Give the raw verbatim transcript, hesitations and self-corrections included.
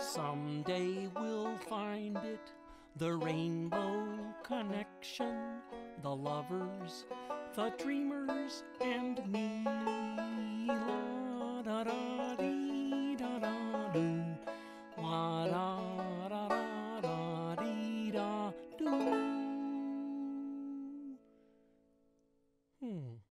Someday we'll find it, the rainbow connection, the lovers, the dreamers, and me.